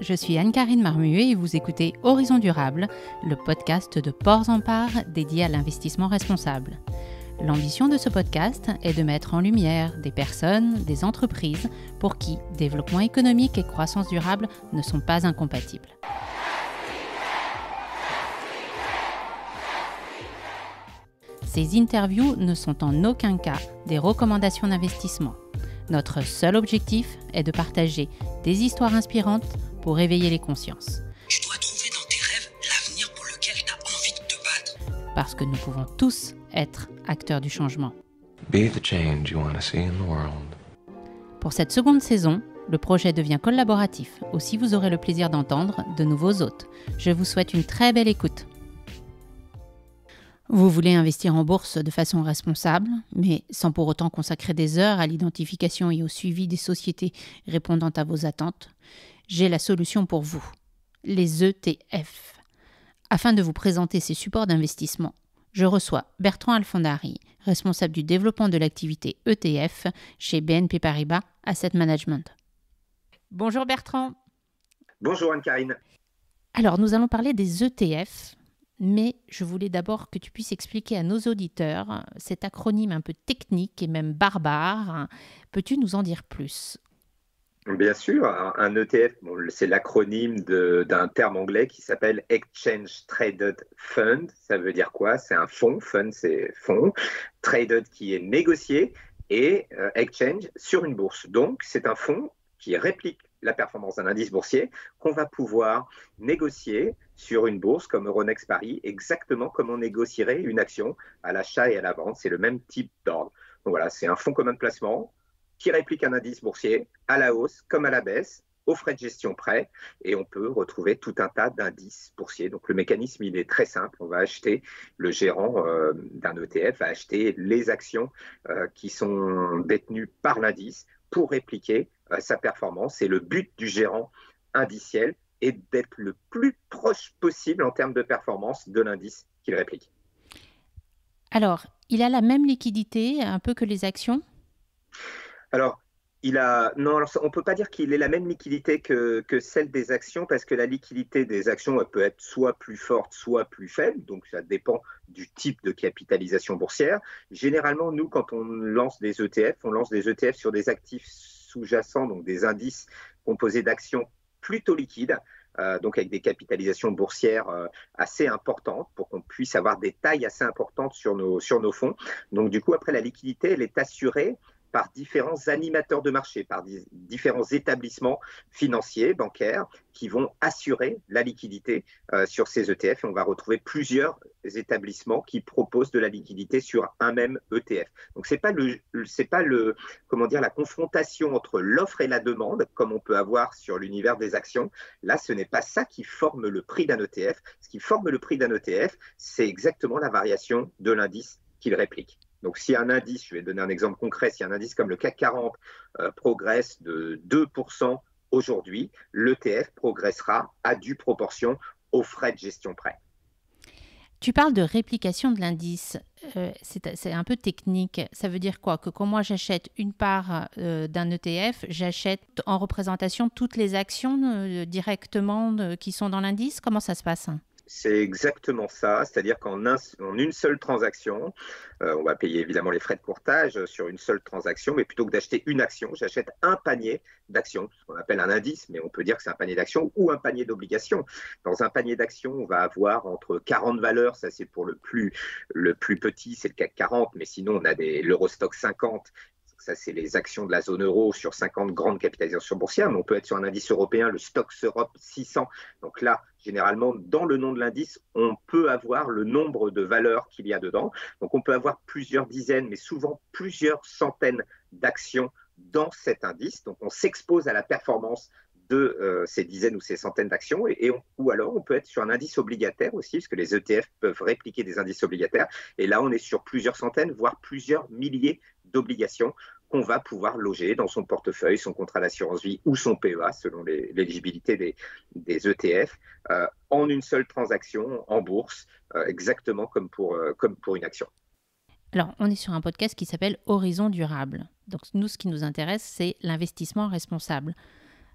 je suis Anne-Carine Marmuet et vous écoutez Horizon Durable, le podcast de Ports en Part dédié à l'investissement responsable. L'ambition de ce podcast est de mettre en lumière des personnes, des entreprises pour qui développement économique et croissance durable ne sont pas incompatibles. Ces interviews ne sont en aucun cas des recommandations d'investissement. Notre seul objectif est de partager des histoires inspirantes pour éveiller les consciences. Tu dois trouver dans tes rêves l'avenir pour lequel tu as envie de te battre. Parce que nous pouvons tous être acteurs du changement. Be the change you want to see in the world. Pour cette seconde saison, le projet devient collaboratif. Aussi, vous aurez le plaisir d'entendre de nouveaux hôtes. Je vous souhaite une très belle écoute. Vous voulez investir en bourse de façon responsable, mais sans pour autant consacrer des heures à l'identification et au suivi des sociétés répondant à vos attentes? J'ai la solution pour vous, les ETF. Afin de vous présenter ces supports d'investissement, je reçois Bertrand Alfondari, responsable du développement de l'activité ETF chez BNP Paribas Asset Management. Bonjour Bertrand. Bonjour Anne-Carine. Alors, nous allons parler des ETF. Mais je voulais d'abord que tu puisses expliquer à nos auditeurs cet acronyme un peu technique et même barbare. Peux-tu nous en dire plus ? Bien sûr, un ETF, c'est l'acronyme d'un terme anglais qui s'appelle Exchange Traded Fund. Ça veut dire quoi ? C'est un fonds, fund c'est fonds, traded qui est négocié et exchange sur une bourse. Donc c'est un fonds qui réplique la performance d'un indice boursier qu'on va pouvoir négocier sur une bourse comme Euronext Paris, exactement comme on négocierait une action à l'achat et à la vente. C'est le même type d'ordre. Donc voilà, c'est un fonds commun de placement qui réplique un indice boursier à la hausse comme à la baisse, aux frais de gestion près, et on peut retrouver tout un tas d'indices boursiers. Donc le mécanisme, il est très simple. On va acheter, le gérant d'un ETF va acheter les actions qui sont détenues par l'indice pour répliquer sa performance. Et le but du gérant indiciel est d'être le plus proche possible en termes de performance de l'indice qu'il réplique. Alors, il a la même liquidité un peu que les actions ? Alors, on ne peut pas dire qu'il ait la même liquidité que celle des actions parce que la liquidité des actions elle peut être soit plus forte, soit plus faible. Donc, ça dépend du type de capitalisation boursière. Généralement, nous, quand on lance des ETF, on lance des ETF sur des actifs sous-jacents, donc des indices composés d'actions plutôt liquides, donc avec des capitalisations boursières assez importantes pour qu'on puisse avoir des tailles assez importantes sur nos fonds. Donc, du coup, après, la liquidité, elle est assurée par différents animateurs de marché, par différents établissements financiers, bancaires, qui vont assurer la liquidité sur ces ETF. Et on va retrouver plusieurs établissements qui proposent de la liquidité sur un même ETF. Donc, c'est pas la confrontation entre l'offre et la demande, comme on peut avoir sur l'univers des actions. Là, ce n'est pas ça qui forme le prix d'un ETF. Ce qui forme le prix d'un ETF, c'est exactement la variation de l'indice qu'il réplique. Donc, si un indice, je vais donner un exemple concret, si un indice comme le CAC 40 progresse de 2% aujourd'hui, l'ETF progressera à due proportion aux frais de gestion près. Tu parles de réplication de l'indice. C'est un peu technique. Ça veut dire quoi ? Que quand moi j'achète une part d'un ETF, j'achète en représentation toutes les actions directement qui sont dans l'indice ? Comment ça se passe ? C'est exactement ça, c'est-à-dire qu'en une seule transaction, on va payer évidemment les frais de courtage sur une seule transaction, mais plutôt que d'acheter une action, j'achète un panier d'actions, ce qu'on appelle un indice, mais on peut dire que c'est un panier d'actions ou un panier d'obligations. Dans un panier d'actions, on va avoir entre 40 valeurs, ça c'est pour le plus petit, c'est le CAC 40, mais sinon on a l'Eurostoxx 50. Ça, c'est les actions de la zone euro sur 50 grandes capitalisations boursières, mais on peut être sur un indice européen, le Stoxx Europe 600. Donc là, généralement, dans le nom de l'indice, on peut avoir le nombre de valeurs qu'il y a dedans. Donc on peut avoir plusieurs dizaines, mais souvent plusieurs centaines d'actions dans cet indice. Donc on s'expose à la performance de ces dizaines ou ces centaines d'actions ou alors on peut être sur un indice obligataire aussi, parce que les ETF peuvent répliquer des indices obligataires. Et là, on est sur plusieurs centaines, voire plusieurs milliers d'obligations qu'on va pouvoir loger dans son portefeuille, son contrat d'assurance vie ou son PEA, selon l'éligibilité des ETF, en une seule transaction en bourse, exactement comme pour une action. Alors, on est sur un podcast qui s'appelle Horizon Durable. Donc, nous, ce qui nous intéresse, c'est l'investissement responsable.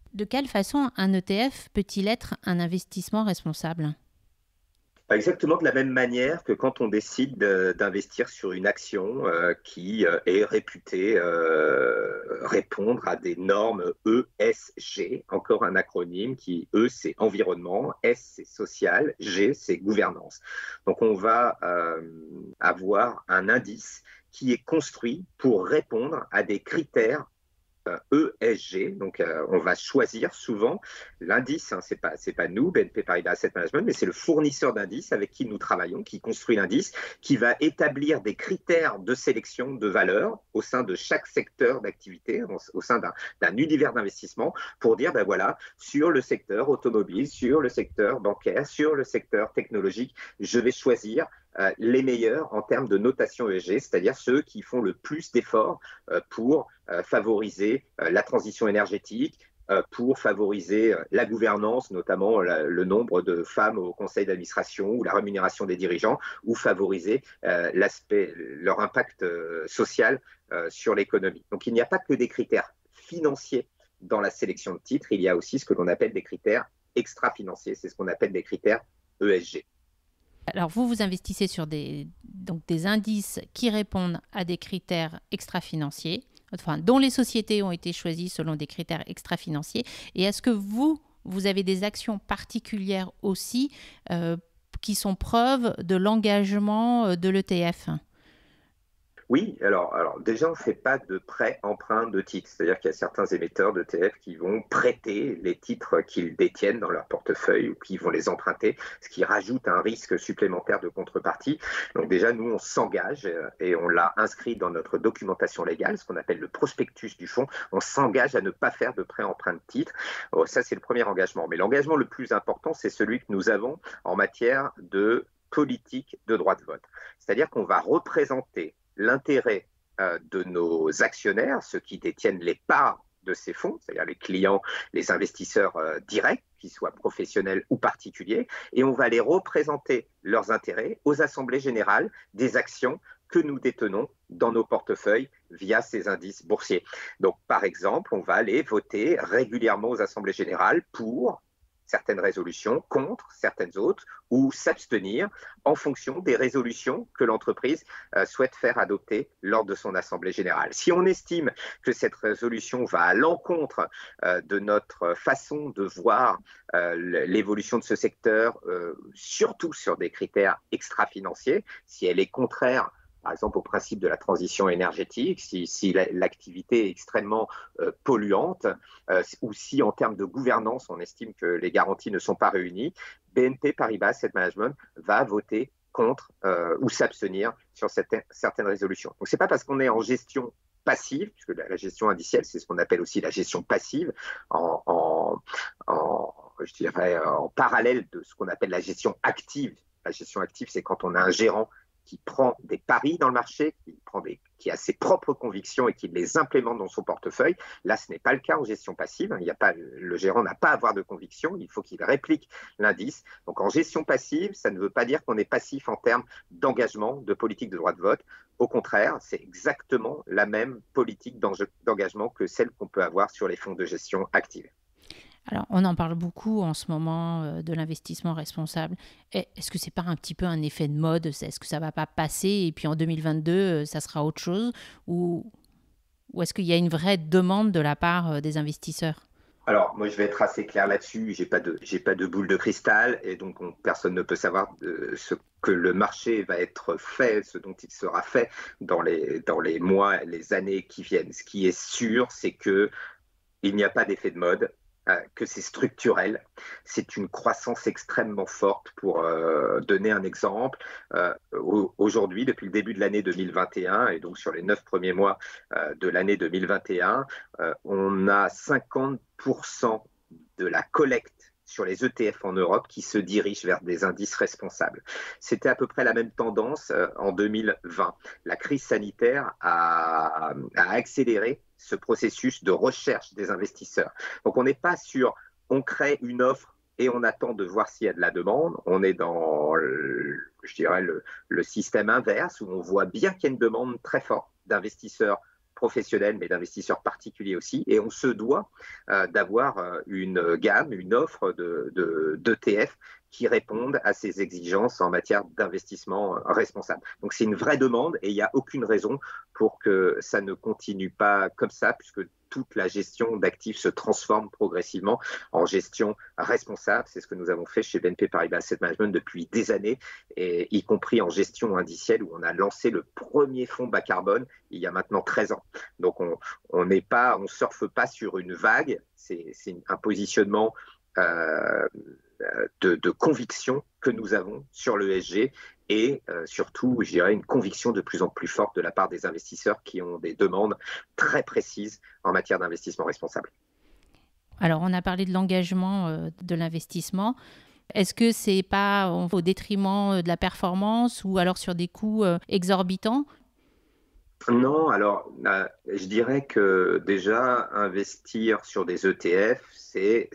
De quelle façon un ETF peut-il être un investissement responsable ? Exactement de la même manière que quand on décide d'investir sur une action qui est réputée répondre à des normes ESG, encore un acronyme qui, E, c'est environnement, S, c'est social, G, c'est gouvernance. Donc on va avoir un indice qui est construit pour répondre à des critères ESG. Donc, on va choisir souvent l'indice. Hein, c'est pas nous, BNP Paribas Asset Management, mais c'est le fournisseur d'indices avec qui nous travaillons, qui construit l'indice, qui va établir des critères de sélection de valeur au sein de chaque secteur d'activité, au sein d'un univers d'investissement, pour dire, ben voilà, sur le secteur automobile, sur le secteur bancaire, sur le secteur technologique, je vais choisir les meilleurs en termes de notation ESG, c'est-à-dire ceux qui font le plus d'efforts pour favoriser la transition énergétique, pour favoriser la gouvernance, notamment le nombre de femmes au conseil d'administration ou la rémunération des dirigeants, ou favoriser leur impact social sur l'économie. Donc il n'y a pas que des critères financiers dans la sélection de titres, il y a aussi ce que l'on appelle des critères extra-financiers, c'est ce qu'on appelle des critères ESG. Alors, vous investissez sur des indices qui répondent à des critères extra-financiers, enfin, dont les sociétés ont été choisies selon des critères extra-financiers. Et est-ce que vous avez des actions particulières aussi qui sont preuve de l'engagement de l'ETF ? Oui, alors déjà, on ne fait pas de prêt-emprunt de titres. C'est-à-dire qu'il y a certains émetteurs d'ETF qui vont prêter les titres qu'ils détiennent dans leur portefeuille ou qui vont les emprunter, ce qui rajoute un risque supplémentaire de contrepartie. Donc déjà, nous, on s'engage et on l'a inscrit dans notre documentation légale, ce qu'on appelle le prospectus du fonds. On s'engage à ne pas faire de prêt-emprunt de titres. Ça, c'est le premier engagement. Mais l'engagement le plus important, c'est celui que nous avons en matière de politique de droit de vote. C'est-à-dire qu'on va représenter l'intérêt de nos actionnaires, ceux qui détiennent les parts de ces fonds, c'est-à-dire les clients, les investisseurs directs, qu'ils soient professionnels ou particuliers, et on va les représenter leurs intérêts aux assemblées générales des actions que nous détenons dans nos portefeuilles via ces indices boursiers. Donc, par exemple, on va aller voter régulièrement aux assemblées générales pour certaines résolutions, contre certaines autres, ou s'abstenir en fonction des résolutions que l'entreprise souhaite faire adopter lors de son assemblée générale. Si on estime que cette résolution va à l'encontre de notre façon de voir l'évolution de ce secteur, surtout sur des critères extra-financiers, si elle est contraire par exemple au principe de la transition énergétique, si l'activité est extrêmement polluante, ou si en termes de gouvernance, on estime que les garanties ne sont pas réunies, BNP Paribas Asset Management va voter contre ou s'abstenir sur certaines résolutions. Donc, ce n'est pas parce qu'on est en gestion passive, puisque la gestion indicielle, c'est ce qu'on appelle aussi la gestion passive, je dirais, en parallèle de ce qu'on appelle la gestion active. La gestion active, c'est quand on a un gérant qui prend des paris dans le marché, qui a ses propres convictions et qui les implémente dans son portefeuille. Là, ce n'est pas le cas en gestion passive. Le gérant n'a pas à avoir de conviction, il faut qu'il réplique l'indice. Donc, en gestion passive, ça ne veut pas dire qu'on est passif en termes d'engagement, de politique de droit de vote. Au contraire, c'est exactement la même politique d'engagement que celle qu'on peut avoir sur les fonds de gestion active. Alors, on en parle beaucoup en ce moment de l'investissement responsable. Est-ce que ce n'est pas un petit peu un effet de mode ? Est-ce que ça ne va pas passer et puis en 2022, ça sera autre chose ? Ou est-ce qu'il y a une vraie demande de la part des investisseurs ? Alors, moi, je vais être assez clair là-dessus. J'ai pas de boule de cristal et donc personne ne peut savoir ce que le marché va être fait, ce dont il sera fait dans les mois, les années qui viennent. Ce qui est sûr, c'est qu'il n'y a pas d'effet de mode, que c'est structurel. C'est une croissance extrêmement forte. Pour donner un exemple, aujourd'hui, depuis le début de l'année 2021, et donc sur les 9 premiers mois de l'année 2021, on a 50% de la collecte sur les ETF en Europe qui se dirigent vers des indices responsables. C'était à peu près la même tendance en 2020. La crise sanitaire a accéléré ce processus de recherche des investisseurs. Donc, on n'est pas sur on crée une offre et on attend de voir s'il y a de la demande. On est dans, je dirais, le système inverse où on voit bien qu'il y a une demande très forte d'investisseurs professionnels, mais d'investisseurs particuliers aussi. Et on se doit d'avoir une gamme, une offre d'ETF qui répondent à ces exigences en matière d'investissement responsable. Donc c'est une vraie demande et il n'y a aucune raison pour que ça ne continue pas comme ça, puisque toute la gestion d'actifs se transforme progressivement en gestion responsable. C'est ce que nous avons fait chez BNP Paribas Asset Management depuis des années, et y compris en gestion indicielle où on a lancé le premier fonds bas carbone il y a maintenant 13 ans. Donc on surfe pas sur une vague, c'est un positionnement de conviction que nous avons sur l'ESG et surtout, je dirais, une conviction de plus en plus forte de la part des investisseurs qui ont des demandes très précises en matière d'investissement responsable. Alors, on a parlé de l'engagement de l'investissement. Est-ce que ce n'est pas au détriment de la performance ou alors sur des coûts exorbitants ? Non, alors je dirais que déjà investir sur des ETF, c'est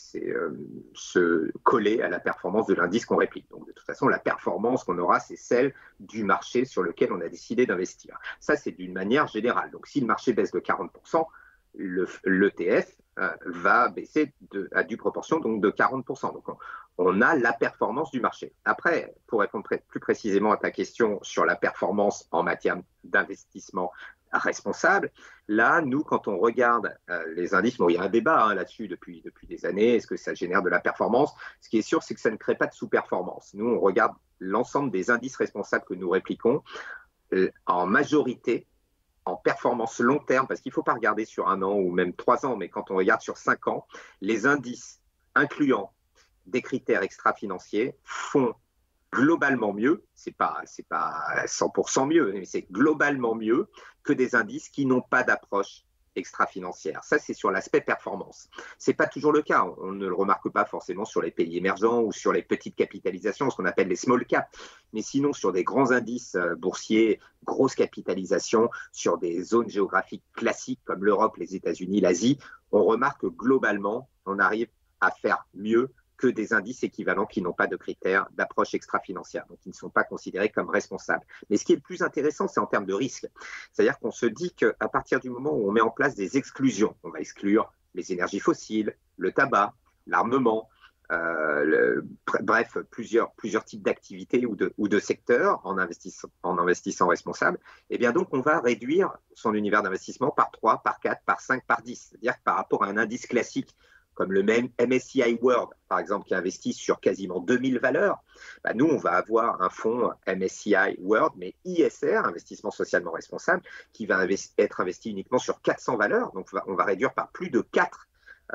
se coller à la performance de l'indice qu'on réplique. Donc de toute façon, la performance qu'on aura, c'est celle du marché sur lequel on a décidé d'investir. Ça, c'est d'une manière générale. Donc si le marché baisse de 40%, l'ETF va baisser à due proportion, donc de 40%. Donc on a la performance du marché. Après, pour répondre plus précisément à ta question sur la performance en matière d'investissement responsable, là, nous, quand on regarde les indices, bon, il y a un débat là-dessus depuis des années, est-ce que ça génère de la performance? Ce qui est sûr, c'est que ça ne crée pas de sous-performance. Nous, on regarde l'ensemble des indices responsables que nous répliquons en majorité en performance long terme, parce qu'il ne faut pas regarder sur 1 an ou même 3 ans, mais quand on regarde sur 5 ans, les indices incluant des critères extra-financiers font globalement mieux, c'est pas 100% mieux, mais c'est globalement mieux que des indices qui n'ont pas d'approche extra-financière. Ça, c'est sur l'aspect performance. C'est pas toujours le cas. On ne le remarque pas forcément sur les pays émergents ou sur les petites capitalisations, ce qu'on appelle les small caps. Mais sinon, sur des grands indices boursiers, grosse capitalisation, sur des zones géographiques classiques comme l'Europe, les États-Unis, l'Asie, on remarque que globalement, on arrive à faire mieux que des indices équivalents qui n'ont pas de critères d'approche extra-financière, donc qui ne sont pas considérés comme responsables. Mais ce qui est le plus intéressant, c'est en termes de risque. C'est-à-dire qu'on se dit qu'à partir du moment où on met en place des exclusions, on va exclure les énergies fossiles, le tabac, l'armement, bref, plusieurs types d'activités ou de secteurs en investissant responsable, et bien donc on va réduire son univers d'investissement par 3, par 4, par 5, par 10. C'est-à-dire que par rapport à un indice classique, comme le même MSCI World, par exemple, qui investit sur quasiment 2000 valeurs, nous, on va avoir un fonds MSCI World, mais ISR, investissement socialement responsable, qui va être investi uniquement sur 400 valeurs. Donc, on va réduire par plus de 4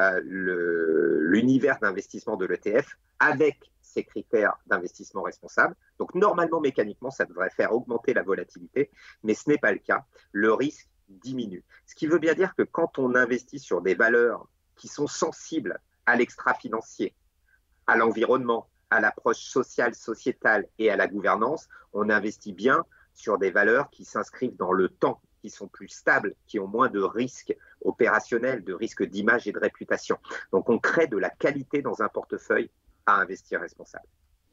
l'univers d'investissement de l'ETF avec ces critères d'investissement responsable. Donc, normalement, mécaniquement, ça devrait faire augmenter la volatilité, mais ce n'est pas le cas. Le risque diminue. Ce qui veut bien dire que quand on investit sur des valeurs qui sont sensibles à l'extra-financier, à l'environnement, à l'approche sociale, sociétale et à la gouvernance, on investit bien sur des valeurs qui s'inscrivent dans le temps, qui sont plus stables, qui ont moins de risques opérationnels, de risques d'image et de réputation. Donc on crée de la qualité dans un portefeuille à investir responsable.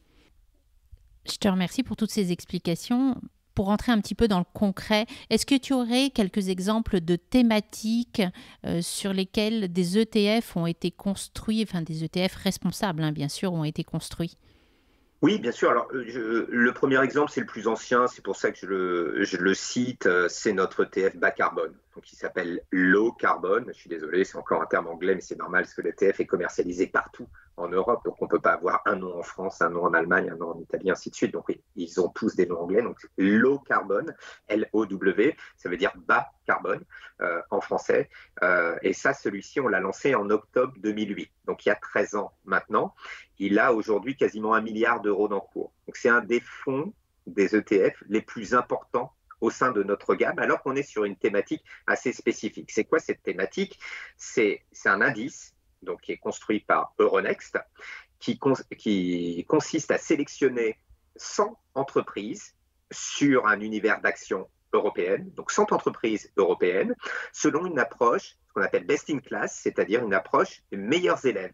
Je te remercie pour toutes ces explications. Pour rentrer un petit peu dans le concret, est-ce que tu aurais quelques exemples de thématiques sur lesquelles des ETF ont été construits, enfin des ETF responsables, bien sûr, ont été construits? Oui, bien sûr. Alors, le premier exemple, c'est le plus ancien, c'est pour ça que je le cite, c'est notre ETF bas carbone, donc il s'appelle Low Carbone. Je suis désolé, c'est encore un terme anglais, mais c'est normal parce que l'ETF est commercialisé partout en Europe, donc on ne peut pas avoir un nom en France, un nom en Allemagne, un nom en Italie, ainsi de suite. Donc oui, ils ont tous des noms anglais, donc Low Carbone, L-O-W, ça veut dire bas carbone en français. Et ça, celui-ci, on l'a lancé en octobre 2008, donc il y a 13 ans maintenant. Il a aujourd'hui quasiment 1 milliard d'euros d'encours. Donc c'est un des fonds des ETF les plus importants au sein de notre gamme, alors qu'on est sur une thématique assez spécifique. C'est quoi cette thématique? C'est un indice donc, qui est construit par Euronext, qui consiste à sélectionner 100 entreprises sur un univers d'action européenne, donc 100 entreprises européennes, selon une approche qu'on appelle best in class, c'est-à-dire une approche des meilleurs élèves.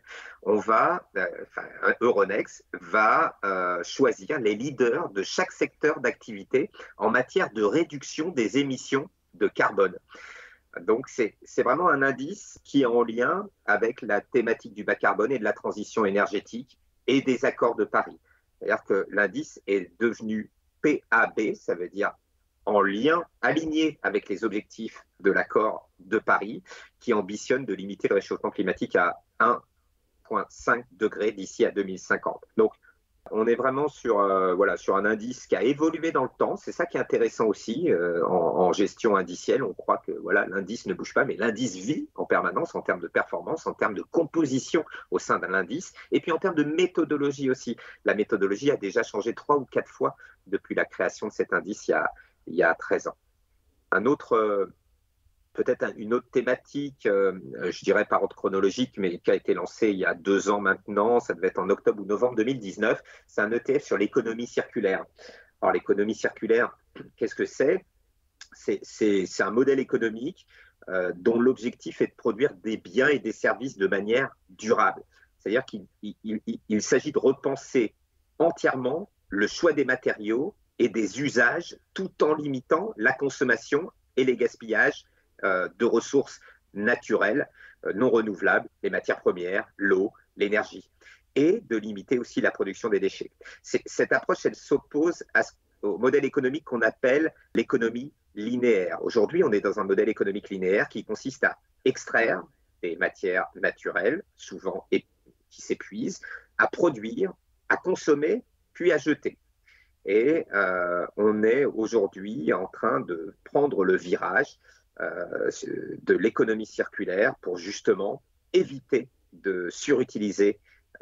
Euronext va choisir les leaders de chaque secteur d'activité en matière de réduction des émissions de carbone. Donc, c'est vraiment un indice qui est en lien avec la thématique du bas carbone et de la transition énergétique et des accords de Paris. C'est-à-dire que l'indice est devenu PAB, ça veut dire en lien, aligné avec les objectifs de l'accord de Paris, qui ambitionne de limiter le réchauffement climatique à 1,5 degré d'ici à 2050. Donc, on est vraiment sur un indice qui a évolué dans le temps. C'est ça qui est intéressant aussi en gestion indicielle. On croit que l'indice ne bouge pas, mais l'indice vit en permanence en termes de performance, en termes de composition au sein de l'indice, et puis en termes de méthodologie aussi. La méthodologie a déjà changé 3 ou 4 fois depuis la création de cet indice il y a 13 ans. Peut-être une autre thématique, je dirais par ordre chronologique, mais qui a été lancée il y a 2 ans maintenant, ça devait être en octobre ou novembre 2019, c'est un ETF sur l'économie circulaire. Alors l'économie circulaire, qu'est-ce que c'est ? C'est un modèle économique dont l'objectif est de produire des biens et des services de manière durable. C'est-à-dire qu'il s'agit de repenser entièrement le choix des matériaux et des usages tout en limitant la consommation et les gaspillages de ressources naturelles, non renouvelables, les matières premières, l'eau, l'énergie, et de limiter aussi la production des déchets. Cette approche, elle s'oppose au modèle économique qu'on appelle l'économie linéaire. Aujourd'hui, on est dans un modèle économique linéaire qui consiste à extraire des matières naturelles, souvent qui s'épuisent, à produire, à consommer, puis à jeter. Et on est aujourd'hui en train de prendre le virage de l'économie circulaire pour justement éviter de surutiliser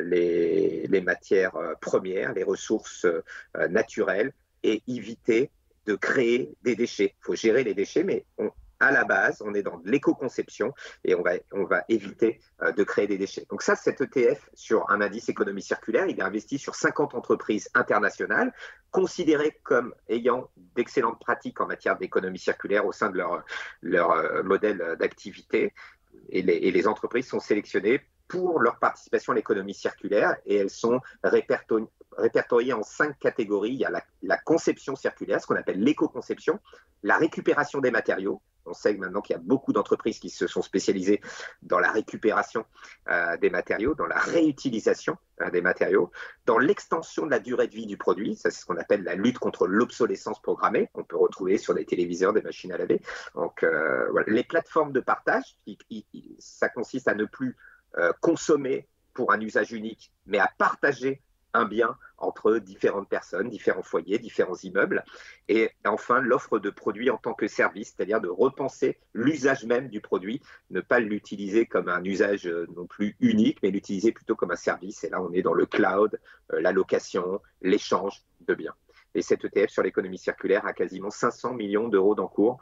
les matières premières, les ressources naturelles, et éviter de créer des déchets. Il faut gérer les déchets, mais à la base, on est dans de l'éco-conception et on va éviter de créer des déchets. Donc ça, cet ETF sur un indice économie circulaire, il est investi sur 50 entreprises internationales considérées comme ayant d'excellentes pratiques en matière d'économie circulaire au sein de leur modèle d'activité. Et les entreprises sont sélectionnées pour leur participation à l'économie circulaire et elles sont répertoriées en 5 catégories. Il y a la conception circulaire, ce qu'on appelle l'éco-conception, la récupération des matériaux. On sait maintenant qu'il y a beaucoup d'entreprises qui se sont spécialisées dans la récupération des matériaux, dans la réutilisation des matériaux, dans l'extension de la durée de vie du produit. Ça, c'est ce qu'on appelle la lutte contre l'obsolescence programmée, qu'on peut retrouver sur des téléviseurs, des machines à laver. Donc, voilà. Les plateformes de partage, ça consiste à ne plus consommer pour un usage unique, mais à partager un bien entre différentes personnes, différents foyers, différents immeubles. Et enfin, l'offre de produits en tant que service, c'est-à-dire de repenser l'usage même du produit, ne pas l'utiliser comme un usage non plus unique, mais l'utiliser plutôt comme un service. Et là, on est dans le cloud, la location, l'échange de biens. Et cet ETF sur l'économie circulaire a quasiment 500 millions d'euros d'encours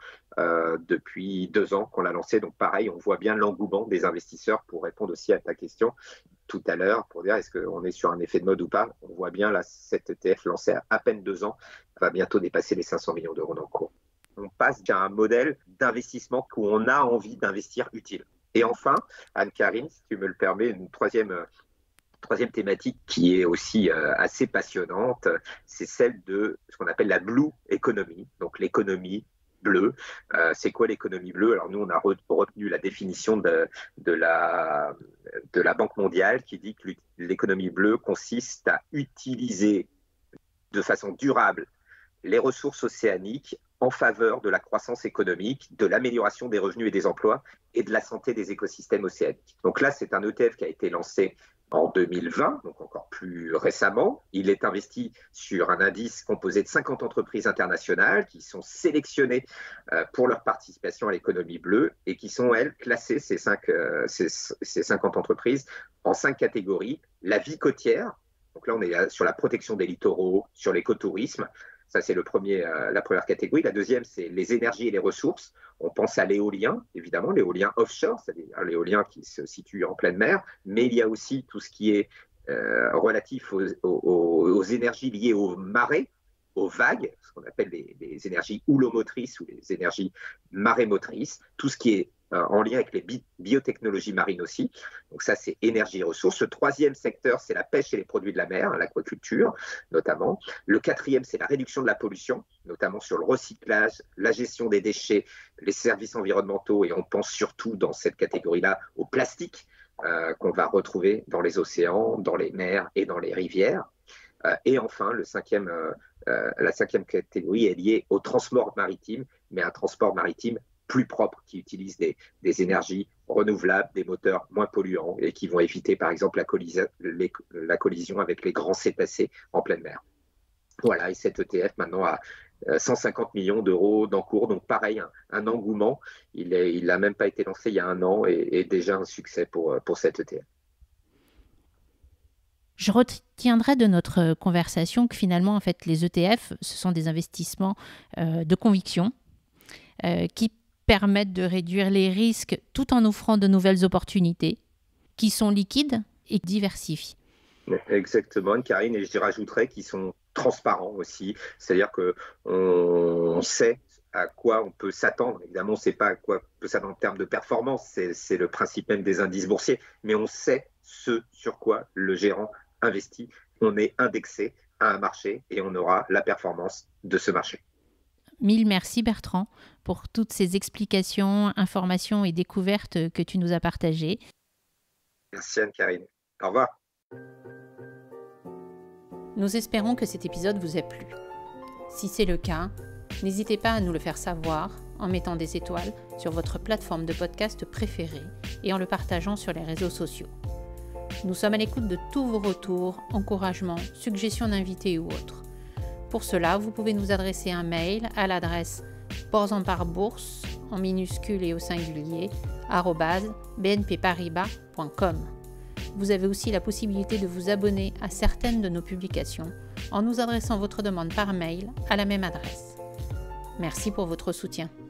depuis 2 ans qu'on l'a lancé. Donc pareil, on voit bien l'engouement des investisseurs pour répondre aussi à ta question tout à l'heure, pour dire est-ce qu'on est sur un effet de mode ou pas. On voit bien là, cet ETF lancé à peine 2 ans va bientôt dépasser les 500 millions d'euros d'encours. On passe à un modèle d'investissement où on a envie d'investir utile. Et enfin, Anne-Karine, si tu me le permets, une troisième thématique qui est aussi assez passionnante, c'est celle de ce qu'on appelle la Blue Economy, donc l'économie bleue. C'est quoi l'économie bleue ? Alors nous, on a retenu la définition de la Banque mondiale qui dit que l'économie bleue consiste à utiliser de façon durable les ressources océaniques en faveur de la croissance économique, de l'amélioration des revenus et des emplois et de la santé des écosystèmes océaniques. Donc là, c'est un ETF qui a été lancé en 2020, donc encore plus récemment. Il est investi sur un indice composé de 50 entreprises internationales qui sont sélectionnées pour leur participation à l'économie bleue et qui sont, elles, classées, ces 50 entreprises, en 5 catégories. La vie côtière, donc là on est sur la protection des littoraux, sur l'écotourisme. Ça, c'est la première catégorie. La deuxième, c'est les énergies et les ressources. On pense à l'éolien, évidemment, l'éolien offshore, c'est-à-dire l'éolien qui se situe en pleine mer, mais il y a aussi tout ce qui est relatif aux énergies liées aux marées, aux vagues, ce qu'on appelle les énergies houlomotrices ou les énergies marémotrices, tout ce qui est en lien avec les biotechnologies marines aussi. Donc ça, c'est énergie et ressources. Le troisième secteur, c'est la pêche et les produits de la mer, l'aquaculture notamment. Le quatrième, c'est la réduction de la pollution, notamment sur le recyclage, la gestion des déchets, les services environnementaux, et on pense surtout dans cette catégorie-là au plastique qu'on va retrouver dans les océans, dans les mers et dans les rivières. Et enfin, la cinquième catégorie est liée au transport maritime, mais un transport maritime plus propre, qui utilise des énergies renouvelables, des moteurs moins polluants et qui vont éviter, par exemple, la collision avec les grands cétacés en pleine mer. Voilà, et cet ETF maintenant a 150 millions d'euros d'encours, donc pareil, un engouement. Il n'a même pas été lancé il y a 1 an et déjà un succès pour cet ETF. Je retiendrai de notre conversation que finalement, en fait, les ETF, ce sont des investissements de conviction qui permettent de réduire les risques tout en offrant de nouvelles opportunités, qui sont liquides et diversifiées. Exactement, Karine, et je rajouterais qu'ils sont transparents aussi, c'est-à-dire qu'on sait à quoi on peut s'attendre. Évidemment, on ne sait pas à quoi on peut s'attendre en termes de performance, c'est le principe même des indices boursiers, mais on sait ce sur quoi le gérant investit. On est indexé à un marché et on aura la performance de ce marché. Mille merci Bertrand pour toutes ces explications, informations et découvertes que tu nous as partagées. Merci Anne-Karine. Au revoir. Nous espérons que cet épisode vous a plu. Si c'est le cas, n'hésitez pas à nous le faire savoir en mettant des étoiles sur votre plateforme de podcast préférée et en le partageant sur les réseaux sociaux. Nous sommes à l'écoute de tous vos retours, encouragements, suggestions d'invités ou autres. Pour cela, vous pouvez nous adresser un mail à l'adresse portsamparbourse en minuscule et au singulier @bnpparibas.com. Vous avez aussi la possibilité de vous abonner à certaines de nos publications en nous adressant votre demande par mail à la même adresse. Merci pour votre soutien.